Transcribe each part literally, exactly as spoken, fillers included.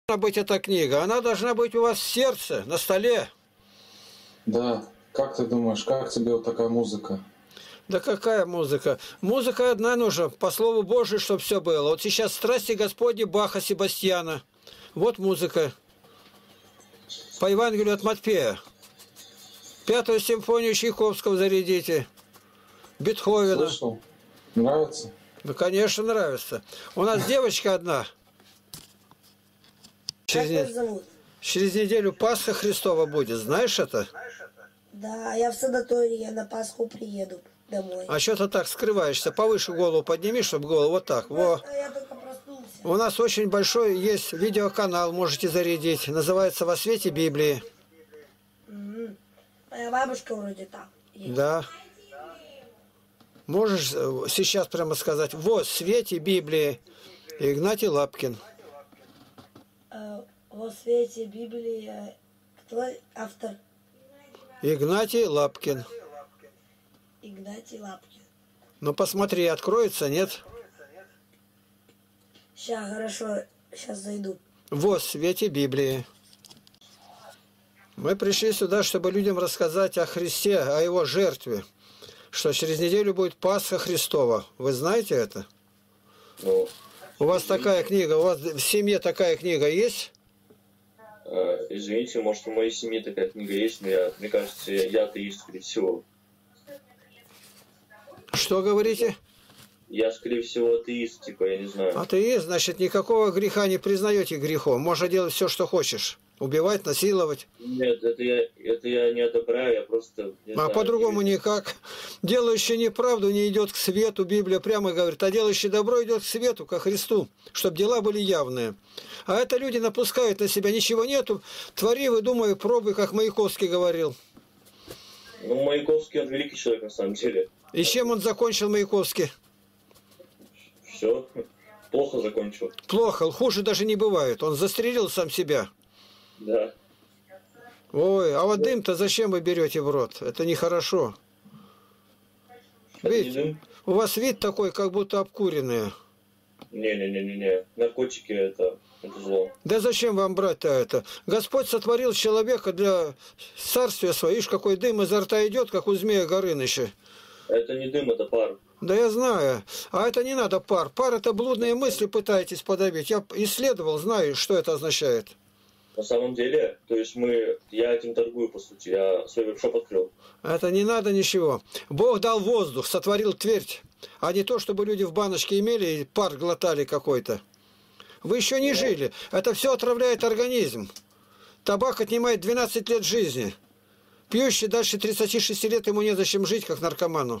должна быть эта книга? Она должна быть у вас в сердце, на столе. Да. Как ты думаешь, как тебе вот такая музыка? Да какая музыка? Музыка одна нужна, по слову Божию, чтобы все было. Вот сейчас «Страсти Господни» Баха, Себастьяна. Вот музыка. По Евангелию от Матфея. Пятую симфонию Чайковского зарядите. Бетховена. Слышал? Нравится? Ну, конечно, нравится. У нас девочка одна. Через, Как вас зовут? через неделю Пасха Христова будет. Знаешь это? Да, я в санатории, я на Пасху приеду домой. А что ты так скрываешься? Повыше голову подними, чтобы голову вот так. Во. Я только проснулся. У нас очень большой есть видеоканал, можете зарядить. Называется «Во свете Библии». Угу. Моя бабушка вроде там есть. Да. Можешь сейчас прямо сказать «Во свете Библии» Игнатий Лапкин. Э, во свете Библии, э, кто автор? Игнатий Лапкин. Игнатий Лапкин. Ну посмотри, откроется, нет? Сейчас, хорошо, сейчас зайду. Во свете Библии. Мы пришли сюда, чтобы людям рассказать о Христе, о Его жертве. Что через неделю будет Пасха Христова. Вы знаете это? Ну, у вас такая книга, у вас в семье такая книга есть? э, извините, может, в моей семье такая книга есть, но я, мне кажется, я, я атеист, скорее всего. Что говорите? Я, скорее всего, атеист, типа, я не знаю. Атеист, значит, никакого греха не признаете грехом. Можно делать все, что хочешь. Убивать, насиловать. Нет, это я, это я не одобряю, я просто... Не А по-другому никак. Делающий неправду не идет к свету, Библия прямо говорит, а делающий добро идет к свету, ко Христу, чтобы дела были явные. А это люди напускают на себя, ничего нету, твори, выдумывай, пробуй, как Маяковский говорил. Ну, Маяковский, он великий человек, на самом деле. И чем он закончил, Маяковский? Все, плохо закончил. Плохо, хуже даже не бывает. Он застрелил сам себя. Да. Ой, а вот дым-то зачем вы берете в рот? Это нехорошо. Это не Видите, дым? у вас вид такой, как будто обкуренные. Не-не-не-не-не. Наркотики это, это зло. Да зачем вам брать-то это? Господь сотворил человека для царствия своего. Ишь, какой дым изо рта идет, как у змея Горыныча. Это не дым, это пар. Да я знаю. А это не надо пар. Пар — это блудные мысли пытаетесь подавить. Я исследовал, знаю, что это означает. На самом деле, то есть мы, я этим торгую, по сути, я свой веб-шоп открыл. Это не надо ничего. Бог дал воздух, сотворил твердь, а не то, чтобы люди в баночке имели и пар глотали какой-то. Вы еще не жили. Это все отравляет организм. Табак отнимает двенадцать лет жизни. Пьющий дальше тридцати шести лет ему незачем жить, как наркоману.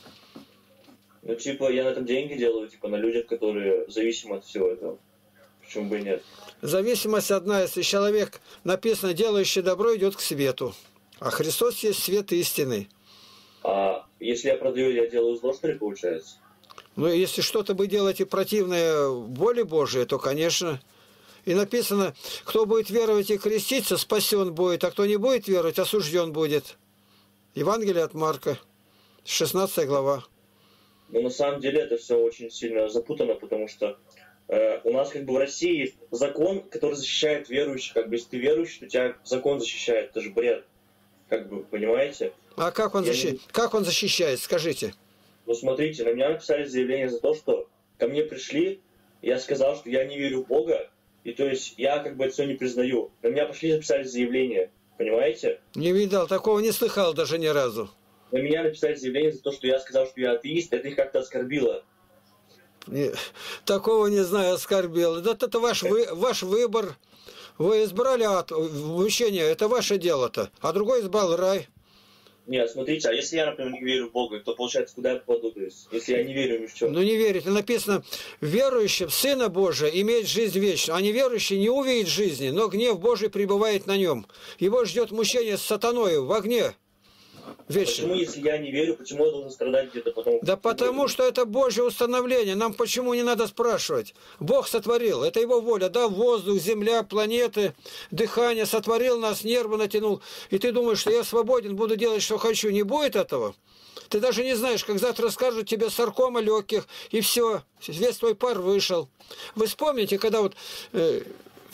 Ну, типа, я на этом деньги делаю, типа, на людях, которые зависимы от всего этого. Почему бы и нет? Зависимость одна, если человек, написано, делающий добро, идет к свету. А Христос есть свет истины. А если я продаю, я делаю зло, что ли, получается? Ну, если что-то вы делаете противное воле Божией, то, конечно. И написано, кто будет веровать и креститься, спасен будет, а кто не будет веровать, осужден будет. Евангелие от Марка, шестнадцатая глава. Но на самом деле это все очень сильно запутано, потому что э, у нас как бы в России есть закон, который защищает верующих. Как бы если ты верующий, то тебя закон защищает. Это же бред. Как бы, понимаете? А как он, защи... не... как он защищает, скажите? Ну смотрите, на меня написали заявление за то, что ко мне пришли, я сказал, что я не верю в Бога, и то есть я как бы это все не признаю. На меня пошли и написали заявление, понимаете? Не видал, такого не слыхал даже ни разу. На меня написали заявление за то, что я сказал, что я атеист, это их как-то оскорбило. Не... Такого не знаю, оскорбил. Да это ваш, вы... ваш выбор. Вы избрали от учения, это ваше дело-то. А другой избрал рай. Нет, смотрите, а если я, например, не верю в Бога, то получается, куда я попаду? То есть, если я не верю ни в чем. Ну не верите. Написано, верующий в Сына Божия имеет жизнь вечную, а неверующий не увидит жизни, но гнев Божий пребывает на нем. Его ждет мучение с сатаною в огне. Вечно. Почему, если я не верю, почему я должен страдать где-то потом? Да потому что это Божье установление. Нам почему не надо спрашивать? Бог сотворил, это Его воля. Да, воздух, земля, планеты, дыхание, сотворил нас, нервы натянул. И ты думаешь, что я свободен, буду делать, что хочу. Не будет этого? Ты даже не знаешь, как завтра скажут тебе саркома легких, и все, весь твой пар вышел. Вы вспомните, когда вот... Э,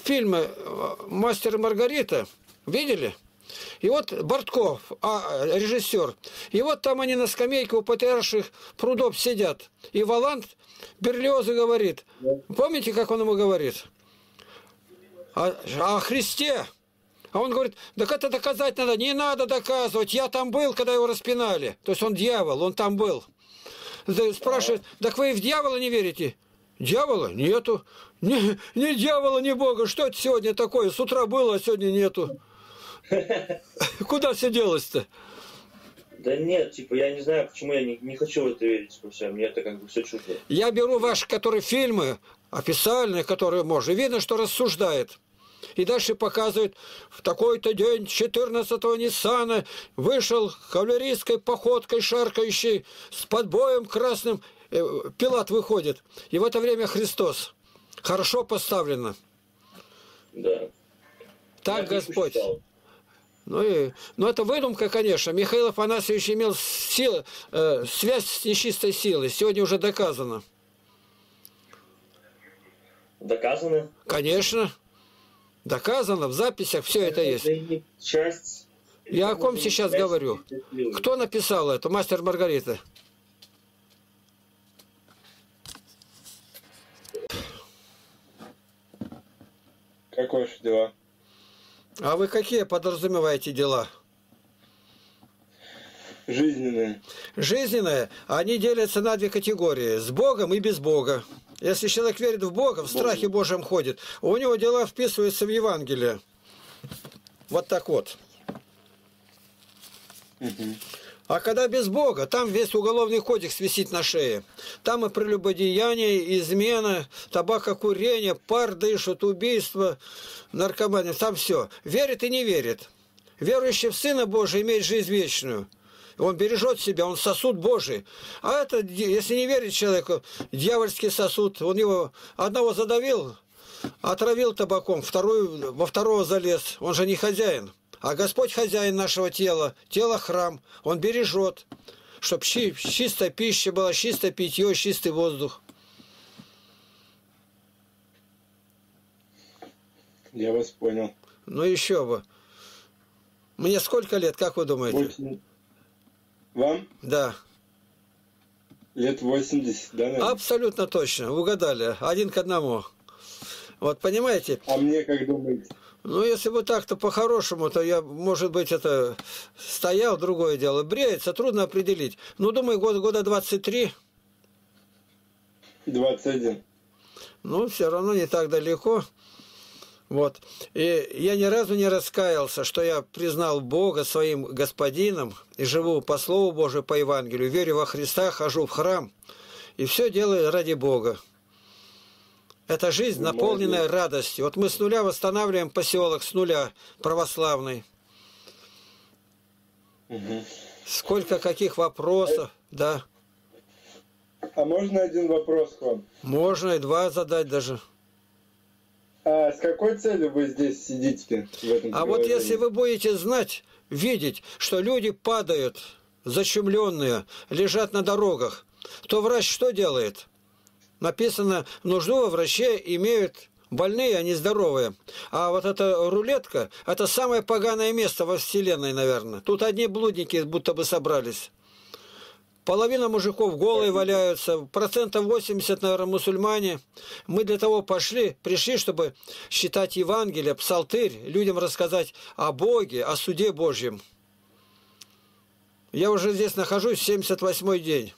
фильмы «Мастер и Маргарита», видели? И вот Бортков, а, режиссер, и вот там они на скамейке у патриарших прудов сидят. И Воланд Берлиозу говорит, помните, как он ему говорит? О, о Христе. А он говорит, так это доказать надо. Не надо доказывать, я там был, когда его распинали. То есть он дьявол, он там был. Спрашивает, так вы и в дьявола не верите? Дьявола? Нету. Ни, ни дьявола, ни Бога. Что это сегодня такое? С утра было, а сегодня нету. Куда все делось-то? Да нет, типа, я не знаю, почему я не, не хочу в это верить вообще. Мне это как бы все чуждо. Я беру ваши, которые фильмы, официальные, которые можно. Видно, что рассуждает. И дальше показывает, в такой-то день четырнадцатого Ниссана вышел кавалерийской походкой шаркающей с подбоем красным. Пилат выходит. И в это время Христос. Хорошо поставлено. Да. Так я Господь. Ну, и, ну, это выдумка, конечно. Михаил Афанасьевич имел силу, э, связь с нечистой силой. Сегодня уже доказано. Доказано? Конечно. Доказано, в записях все это есть. Часть... Я о ком сейчас говорю? Кто написал это? Мастер Маргарита. Как ваши дела? А вы какие подразумеваете дела? Жизненные. Жизненные, они делятся на две категории. С Богом и без Бога. Если человек верит в Бога, в страхе Божьем ходит, у него дела вписываются в Евангелие. Вот так вот. Угу. А когда без Бога, там весь уголовный кодекс висит на шее. Там и прелюбодеяние, измена, табакокурение, пар дышат, убийство, наркомания. Там все. Верит и не верит. Верующий в Сына Божия имеет жизнь вечную. Он бережет себя, он сосуд Божий. А это, если не верит человеку, дьявольский сосуд. Он его одного задавил, отравил табаком, вторую, во второго залез. Он же не хозяин. А Господь хозяин нашего тела. Тело храм. Он бережет, чтобы чистая пища была, чистое питье, чистый воздух. Я вас понял. Ну еще бы. Мне сколько лет, как вы думаете? восемь... Вам? Да. Лет восемьдесят, да, наверное? Абсолютно точно. Угадали. Один к одному. Вот, понимаете? А мне как думаете? Ну, если бы так-то по-хорошему, то я, может быть, это стоял, другое дело. Бреется, трудно определить. Ну, думаю, год, года двадцать три. двадцать один. Ну, все равно не так далеко. Вот. И я ни разу не раскаялся, что я признал Бога своим господином и живу по Слову Божию, по Евангелию, верю во Христа, хожу в храм и все делаю ради Бога. Это жизнь, наполненная радостью. Вот мы с нуля восстанавливаем поселок, с нуля, православный. Угу. Сколько каких вопросов, да. А можно один вопрос к вам? Можно и два задать даже. А с какой целью вы здесь сидите? В этом А вот если вы будете знать, видеть, что люди падают, зачумленные, лежат на дорогах, то врач что делает? Написано, нужду во враче имеют больные, а не здоровые. А вот эта рулетка, это самое поганое место во Вселенной, наверное. Тут одни блудники будто бы собрались. Половина мужиков голые валяются, процентов восемьдесят, наверное, мусульмане. Мы для того пошли, пришли, чтобы считать Евангелие, псалтырь, людям рассказать о Боге, о суде Божьем. Я уже здесь нахожусь семьдесят восьмой день.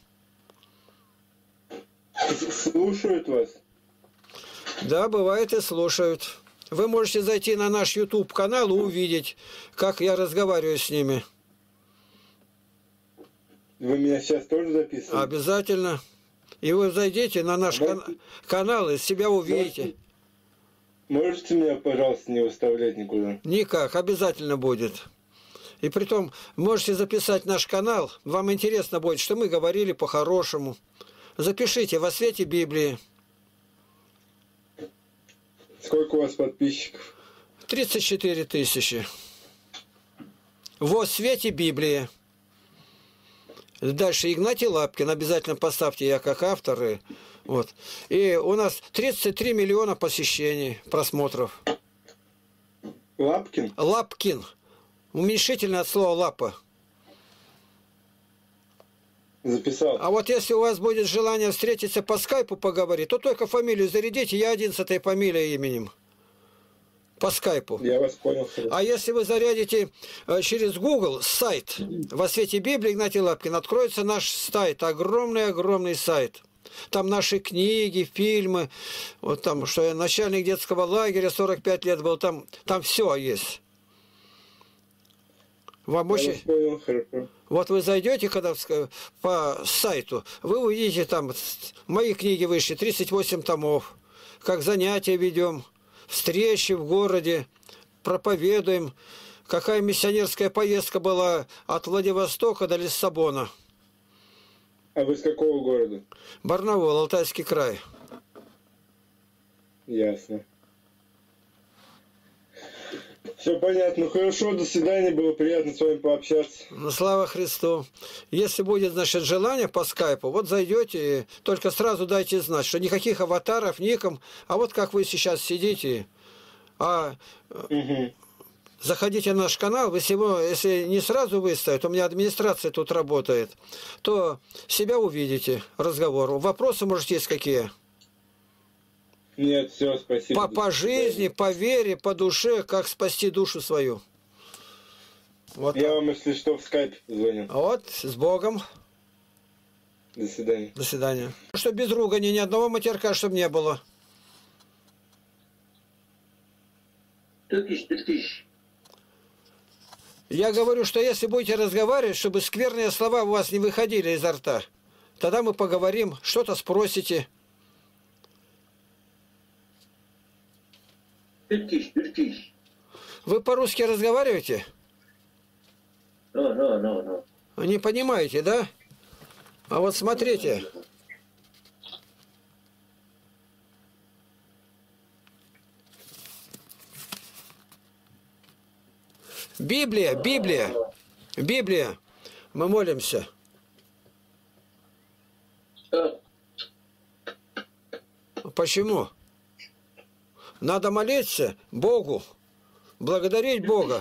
Слушают вас? Да, бывает и слушают. Вы можете зайти на наш YouTube-канал и увидеть, как я разговариваю с ними. Вы меня сейчас тоже записываете? Обязательно. И вы зайдите на наш Можете... кан канал и себя увидите. Можете... Можете меня, пожалуйста, не выставлять никуда? Никак, обязательно будет. И притом, можете записать наш канал. Вам интересно будет, что мы говорили по-хорошему. Запишите «Во свете Библии». Сколько у вас подписчиков? тридцать четыре тысячи. «Во свете Библии». Дальше Игнатий Лапкин. Обязательно поставьте, я как автор. И Вот. И у нас тридцать три миллиона посещений, просмотров. Лапкин? Лапкин. Уменьшительное от слова лапа. Записал. А вот если у вас будет желание встретиться по скайпу поговорить, то только фамилию зарядите, я один с этой фамилией именем. По скайпу. Я вас понял. А если вы зарядите э, через Google сайт «Во свете Библии» Игнатий Лапкин, откроется наш сайт, огромный-огромный сайт. Там наши книги, фильмы, вот там, что я начальник детского лагеря, сорок пять лет был, там, там все есть. Вам Я очень... вас понял, хорошо. Вот вы зайдете, когда по сайту, вы увидите там, мои книги вышли, тридцать восемь томов, как занятия ведем, встречи в городе, проповедуем, какая миссионерская поездка была от Владивостока до Лиссабона. А вы с какого города? Барнаул, Алтайский край. Ясно. Все понятно. Хорошо, до свидания. Было приятно с вами пообщаться. Ну, слава Христу. Если будет, значит, желание по скайпу, вот зайдете, и только сразу дайте знать, что никаких аватаров, ником, а вот как вы сейчас сидите, а Угу. заходите на наш канал, вы всего, если не сразу выставят, у меня администрация тут работает, то себя увидите, разговор. Вопросы, может, есть какие? Нет, все, спасибо. По, по жизни, по вере, по душе, как спасти душу свою. Вот. Я вам, если что, в скайп звоню. А вот, с Богом. До свидания. До свидания. Что без ругани, ни одного матерка, чтобы не было. Тыркиш, тыркиш. Я говорю, что если будете разговаривать, чтобы скверные слова у вас не выходили изо рта, тогда мы поговорим, что-то спросите. Тыркиш, тыркиш. Вы по-русски разговариваете? No, no, no, no. Не понимаете, да? А вот смотрите. Библия, Библия, Библия. Мы молимся. А, Почему? Надо молиться Богу, благодарить Бога.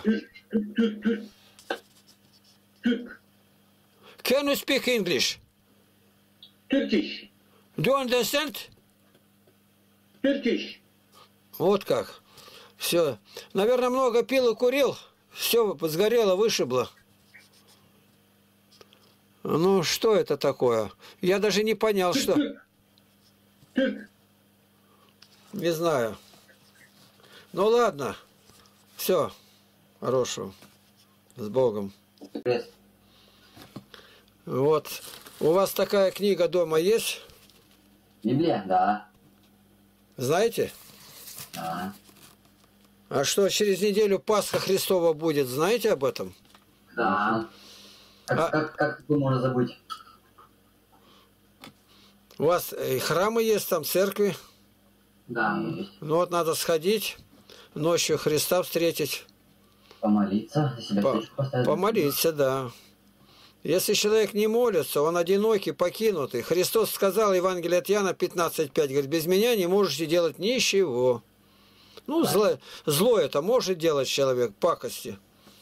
Can you speak English? Тыркиш, Do you understand? тыркиш. Вот как. Все. Наверное, много пил и курил. Все сгорело, вышибло. Ну, что это такое? Я даже не понял, что... Тырк. Не знаю. Ну, ладно. Все. Хорошего. С Богом. Вот. У вас такая книга дома есть? Библия? Да. Знаете? Да. А что, через неделю Пасха Христова будет? Знаете об этом? Да. Как, А- как, как такое можно забыть? У вас и храмы есть, там церкви. Да, есть. Ну вот надо сходить, ночью Христа встретить. Помолиться, за себя По- свечку поставить. Помолиться, да. Если человек не молится, он одинокий, покинутый. Христос сказал, Евангелие от Иоанна пятнадцать пять, говорит, без меня не можете делать ничего. Ну, зло, зло это может делать человек, пакости.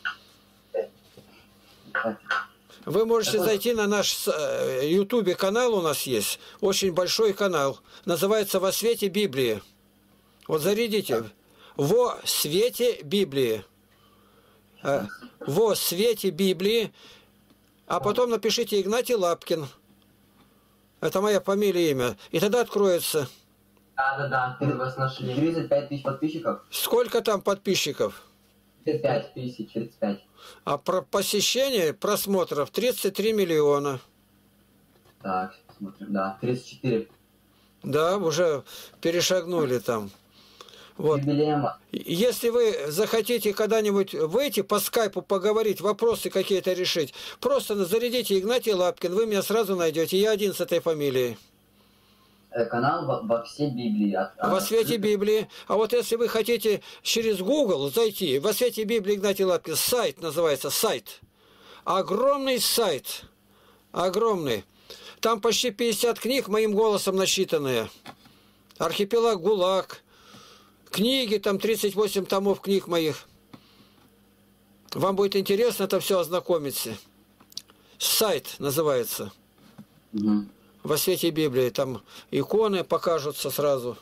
Вы можете зайти на наш ютубе канал, у нас есть, очень большой канал, называется «Во свете Библии». Вот зарядите. «Во свете Библии». Э, «Во свете Библии». А потом напишите Игнатий Лапкин. Это моя фамилия и имя. И тогда откроется. Да, да, да. Ты вас нашли. тридцать пять тысяч подписчиков. Сколько там подписчиков? тридцать пять тысяч, тридцать пять. А про посещение, просмотров тридцать три миллиона. Так, смотрим. Да, тридцать четыре. Да, уже перешагнули там. Вот. Юбилеем. Если вы захотите когда-нибудь выйти по скайпу поговорить, вопросы какие-то решить, просто зарядите Игнатий Лапкин, вы меня сразу найдете. Я один с этой фамилией. Э, Канал во, во всей Библии. От- Во от- свете Библии. А вот если вы хотите через Google зайти, во свете Библии Игнатий Лапкин, сайт называется, сайт. Огромный сайт. Огромный. Там почти пятьдесят книг моим голосом насчитанные. Архипелаг ГУЛАГ. Книги, там тридцать восемь томов книг моих. Вам будет интересно это все ознакомиться. Сайт называется. Угу. Во свете Библии. Там иконы покажутся сразу.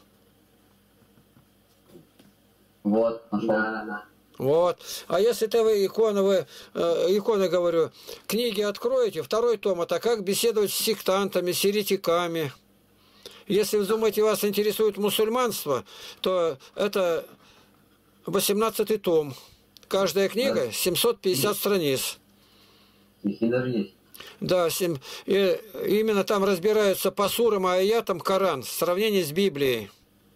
Вот, нашел. Да, да, да. Вот. А если ты вы иконы, вы, э, иконы, говорю, книги откроете, второй том, это как беседовать с сектантами, с еретиками. Если вы думаете, вас интересует мусульманство, то это восемнадцатый том. Каждая книга семьсот пятьдесят страниц. Стихи даже есть. Да, семь, и именно там разбираются по сурам и аятам Коран, в сравнении с Библией.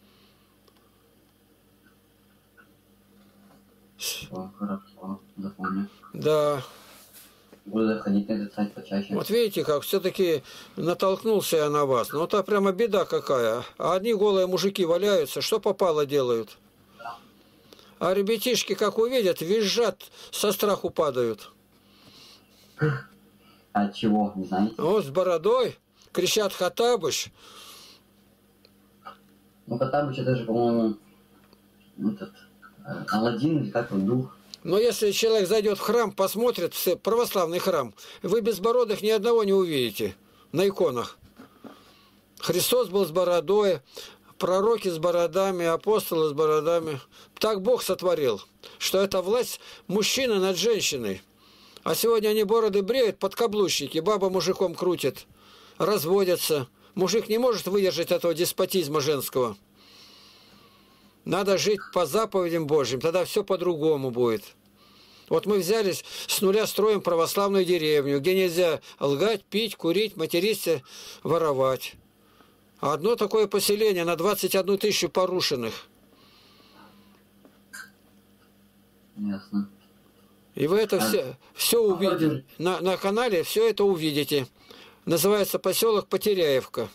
О, хорошо, запомню. Да. Буду заходить на этот сайт почаще. Вот видите, как все-таки натолкнулся я на вас. Ну, это прямо беда какая. А одни голые мужики валяются, что попало делают. А ребятишки, как увидят, визжат, со страху падают. От чего, не знаете? Вот с бородой, кричат Хаттабыч. Ну, Хаттабыч это же, по-моему, этот, э, Аладдин или как он, дух. Но если человек зайдет в храм, посмотрит, в православный храм, вы безбородых ни одного не увидите на иконах. Христос был с бородой, пророки с бородами, апостолы с бородами. Так Бог сотворил, что это власть мужчины над женщиной. А сегодня они бороды бреют, подкаблучники, баба мужиком крутит, разводятся. Мужик не может выдержать этого деспотизма женского. Надо жить по заповедям Божьим, тогда все по-другому будет. Вот мы взялись, с нуля строим православную деревню, где нельзя лгать, пить, курить, материться, воровать. А одно такое поселение на двадцать одну тысячу порушенных. Ясно. И вы это все, все увидите. На, на канале все это увидите. Называется поселок Потеряевка.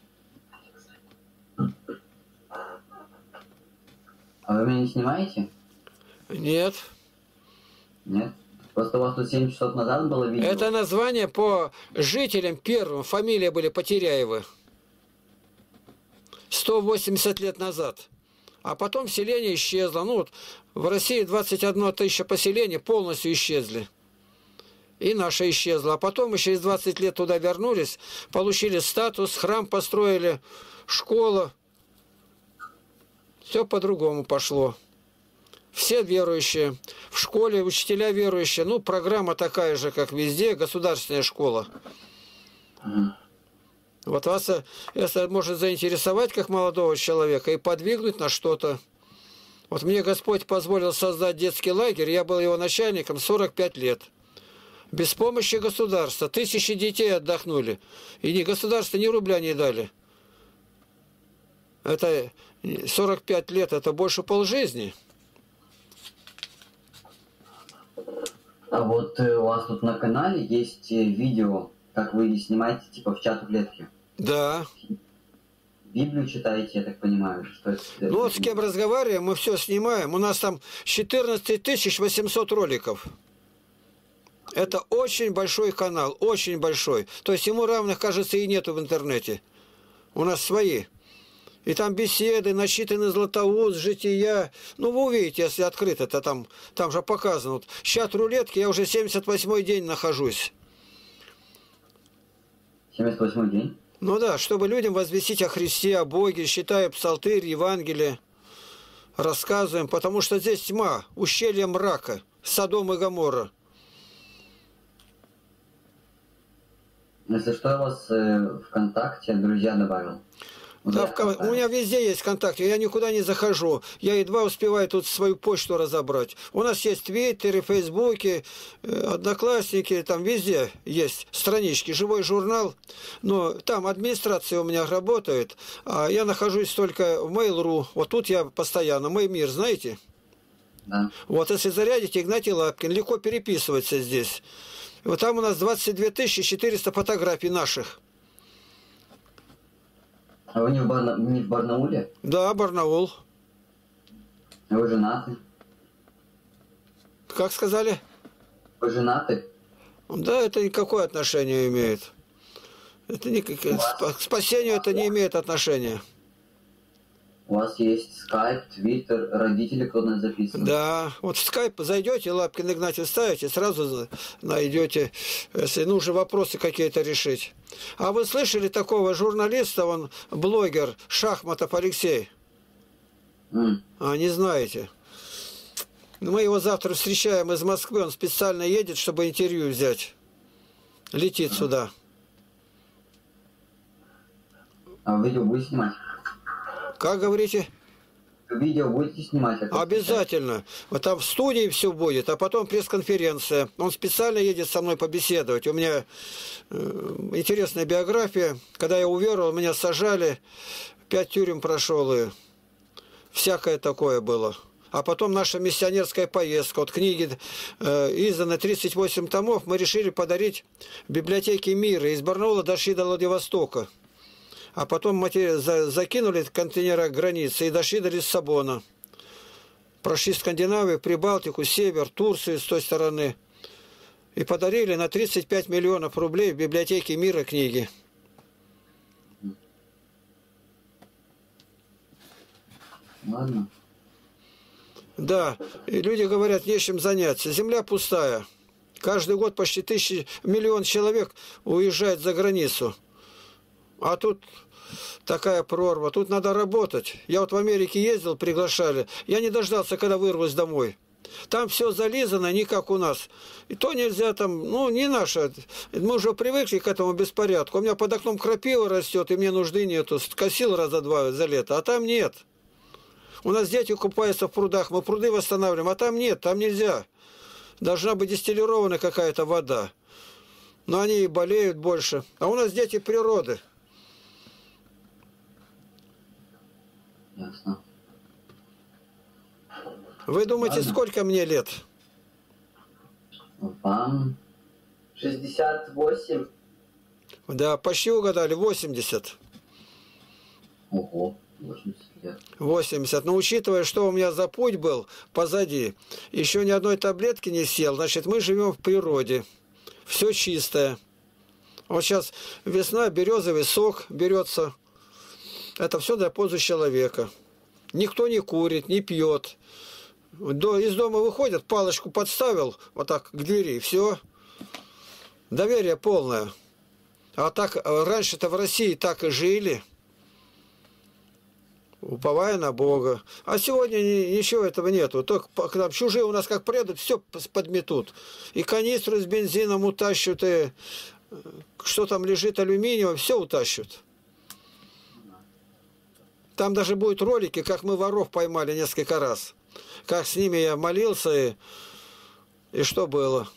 А вы меня не снимаете? Нет. Нет? Просто у вас тут семь часов назад было видео. Это название по жителям первым. Фамилии были Потеряевы. сто восемьдесят лет назад. А потом селение исчезло. Ну вот в России двадцать одна тысяча поселений полностью исчезли. И наша исчезла. А потом мы через двадцать лет туда вернулись, получили статус, храм построили, школа. Все по-другому пошло. Все верующие. В школе учителя верующие. Ну, программа такая же, как везде, государственная школа. Мгм. Вот вас это может заинтересовать как молодого человека и подвигнуть на что-то. Вот мне Господь позволил создать детский лагерь, я был его начальником сорок пять лет. Без помощи государства тысячи детей отдохнули. И ни государство, ни рубля не дали. Это сорок пять лет, это больше полжизни. А вот э, у вас тут на канале есть э, видео, как вы снимаете, типа, в чат клетки. Да. Библию читаете, я так понимаю. Что это, Ну вот с кем разговариваем, мы все снимаем. У нас там четырнадцать тысяч восемьсот роликов. Это очень большой канал, очень большой. То есть ему равных, кажется, и нету в интернете. У нас свои. И там беседы, насчитаны Златоуст, жития. Ну, вы увидите, если открыто, это там, там же показано. Вот, чат рулетки, я уже семьдесят восьмой день нахожусь. семьдесят восьмой день? Ну да, чтобы людям возвестить о Христе, о Боге, считая псалтырь, Евангелие, рассказываем, потому что здесь тьма, ущелье мрака, Содом и Гоморра. Если что, я вас э, ВКонтакте друзья добавил. Да, в, у меня везде есть ВКонтакте, я никуда не захожу. Я едва успеваю тут свою почту разобрать. У нас есть Твиттеры, Фейсбуки, Одноклассники, там везде есть странички, живой журнал. Но там администрация у меня работает, а я нахожусь только в Mail точка ру. Вот тут я постоянно. Мой мир, знаете? Да. Вот если зарядите, Игнатий Лапкин, легко переписываться здесь. Вот там у нас двадцать две тысячи четыреста фотографий наших. А вы не в, Барна... не в Барнауле? Да, Барнаул. А вы женаты? Как сказали? Вы женаты? Да, это никакое отношение имеет. Это не, к спасению это не имеет отношения. У вас есть скайп, твиттер, родители, кто нас записывает? Да, вот в скайп зайдете, Лапкин Игнатий ставите, сразу найдете, если нужно вопросы какие-то решить. А вы слышали такого журналиста, он блогер, Шахматов Алексей? Mm. А, не знаете. Мы его завтра встречаем из Москвы, он специально едет, чтобы интервью взять. Летит сюда. А видео будете снимать? Как говорите? Видео будете снимать? Обязательно. Вот там в студии все будет, а потом пресс-конференция. Он специально едет со мной побеседовать. У меня э, интересная биография. Когда я уверовал, меня сажали, пять тюрем прошел, и всякое такое было. А потом наша миссионерская поездка. Вот книги э, изданы тридцать восемь томов, мы решили подарить библиотеке мира. Из Барнаула дошли до Владивостока. А потом материал закинули контейнера границы и дошли до Лиссабона. Прошли Скандинавию, Прибалтику, Север, Турцию с той стороны. И подарили на тридцать пять миллионов рублей в библиотеке мира книги. Ладно. Да, и люди говорят, нечем заняться. Земля пустая. Каждый год почти тысячи, миллион человек уезжает за границу. А тут такая прорва, тут надо работать. Я вот в Америке ездил, приглашали. Я не дождался, когда вырвусь домой. Там все зализано, не как у нас. И то нельзя там, ну, не наше. Мы уже привыкли к этому беспорядку. У меня под окном крапива растет, и мне нужды нету. Скосил раза два за лето, а там нет. У нас дети купаются в прудах, мы пруды восстанавливаем, а там нет, там нельзя. Должна быть дистиллированная какая-то вода. Но они и болеют больше. А у нас дети природы. Ясно. Вы думаете, Ладно. Сколько мне лет? Вам шестьдесят восемь. Да, почти угадали, восемьдесят. Ого, восемьдесят лет. восемьдесят. Но учитывая, что у меня за путь был позади, еще ни одной таблетки не съел, значит, мы живем в природе. Все чистое. Вот сейчас весна, березовый сок берется. Это все для пользы человека. Никто не курит, не пьет. Из дома выходят, палочку подставил, вот так, к двери, все. Доверие полное. А так, раньше-то в России так и жили, уповая на Бога. А сегодня ничего этого нету. Только к нам чужие у нас как приедут, все подметут. И канистру с бензином утащат, и что там лежит алюминиевое, все утащат. Там даже будут ролики, как мы воров поймали несколько раз. Как с ними я молился, и, и что было.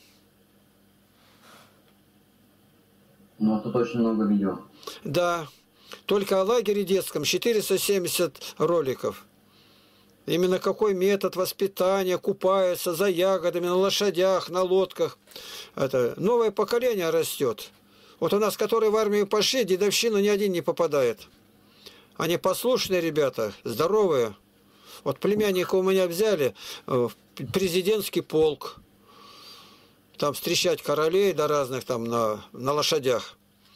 Ну, а тут очень много видео. Да. Только о лагере детском четыреста семьдесят роликов. Именно какой метод воспитания, купаются за ягодами, на лошадях, на лодках. Это новое поколение растет. Вот у нас, которые в армию пошли, дедовщину ни один не попадает. Они послушные ребята, здоровые. Вот племянника у меня взяли в президентский полк. Там встречать королей до разных там на, на лошадях.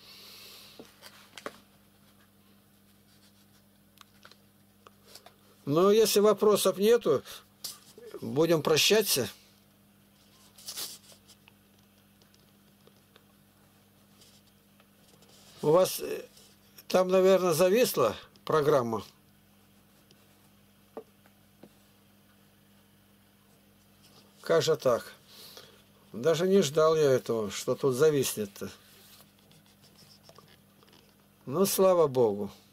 Но если вопросов нету, будем прощаться. У вас там, наверное, зависла программа. Как же так? Даже не ждал я этого, что тут зависнет-то. Ну, слава Богу.